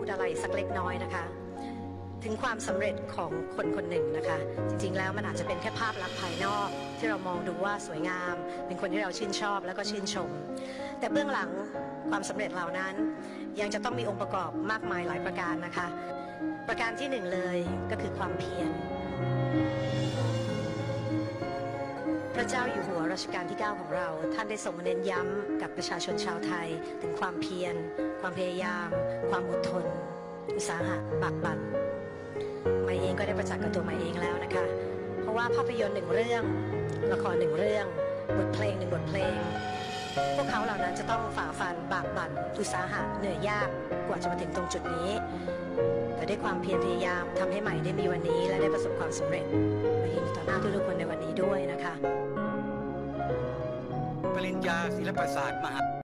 อะไรสักเล็กน้อยนะคะถึงความสำเร็จของคนคนหนึ่งนะคะจริงๆแล้วมันอาจจะเป็นแค่ภาพลักษณ์ภายนอกที่เรามองดูว่าสวยงามเป็นคนที่เราชื่นชอบแล้วก็ชื่นชมแต่เบื้องหลังความสำเร็จเหล่านั้นยังจะต้องมีองค์ประกอบมากมายหลายประการนะคะประการที่หนึ่งเลยก็คือความเพียรพระเจ้าอยู่หัวรัชกาลที่ 9ของเราท่านได้ทรงเน้นย้ำกับประชาชนชาวไทยถึงความเพียรความพยายามความอดทนอุตสาหะบากบั่นใหม่เองก็ได้ประจักษ์กับตัวใหม่เองแล้วนะคะเพราะว่าภาพยนตร์หนึ่งเรื่องละครหนึ่งเรื่องบทเพลงหนึ่งบทเพลงพวกเขาเหล่านั้นจะต้องฝ่าฟันบากบั่นอุตสาหะเหนื่อยยากกว่าจะมาถึงตรงจุดนี้แต่ด้วยความเพียรพยายามทำให้ใหม่ได้มีวันนี้และได้ประสบความสำเร็จมายืนอยู่ต่อหน้าทุกๆคนในวันนี้ด้วยนะคะปริญญาศิลปศาสตร์มหา